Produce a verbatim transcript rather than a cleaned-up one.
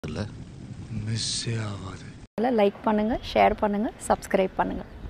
இல்ல மிஸ்ஸே ஆகாது. லைக் பண்ணுங்கள், ஷேர் பண்ணுங்கள், சப்ஸ்கிரைப் பண்ணுங்கள்.